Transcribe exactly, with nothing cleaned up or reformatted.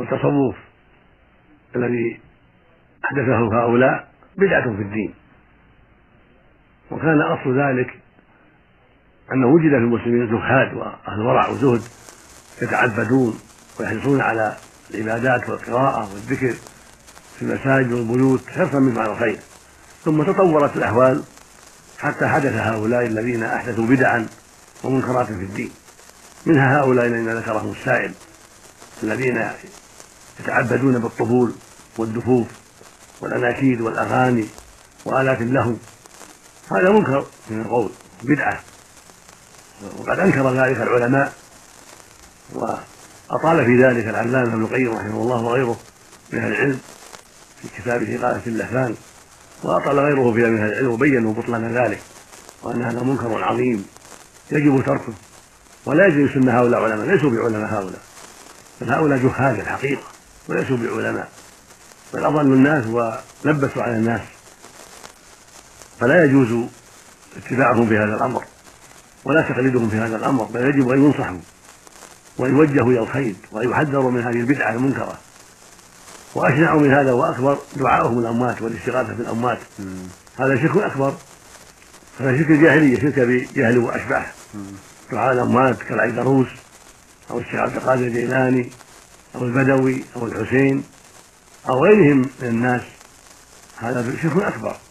والتصوف الذي أحدثه هؤلاء بدعة في الدين. وكان أصل ذلك أنه وجد في المسلمين زهاد وأهل ورع وزهد يتعبدون ويحرصون على العبادات والقراءة والذكر في المساجد والبيوت حرصا من فعل الخير، ثم تطورت الأحوال حتى حدث هؤلاء الذين أحدثوا بدعا ومنكرات في الدين. منها هؤلاء الذين ذكرهم السائل الذين يتعبدون بالطبول والدفوف والأناشيد والأغاني وآلات اللهو، هذا منكر من القول بدعة، وقد أنكر ذلك العلماء وأطال في ذلك العلامة ابن القيم رحمه الله وغيره من أهل العلم في كتابه إغاثة اللهفان، وأطال غيره في من أهل العلم وبينوا بطلان ذلك وأن هذا منكر عظيم يجب تركه. ولا يجب سن هؤلاء علماء، ليسوا بعلماء هؤلاء، بل هؤلاء جهال الحقيقة وليسوا بعلماء، بل أضلوا الناس ولبسوا على الناس، فلا يجوز اتباعهم في هذا الأمر ولا تقليدهم في هذا الأمر، بل يجب أن ينصحوا ويوجهوا إلى الخير ويحذروا من هذه البدعة المنكرة. وأشنع من هذا وأكبر دعاؤهم الأموات والاستغاثة بالأموات، هذا شرك أكبر، هذا شرك الجاهلية، شرك بجهل وأشباه، دعاء الأموات كالعيدروس أو الشيخ عبد القادر الجيلاني أو البدوي أو الحسين أو غيرهم من الناس، هذا شرك أكبر.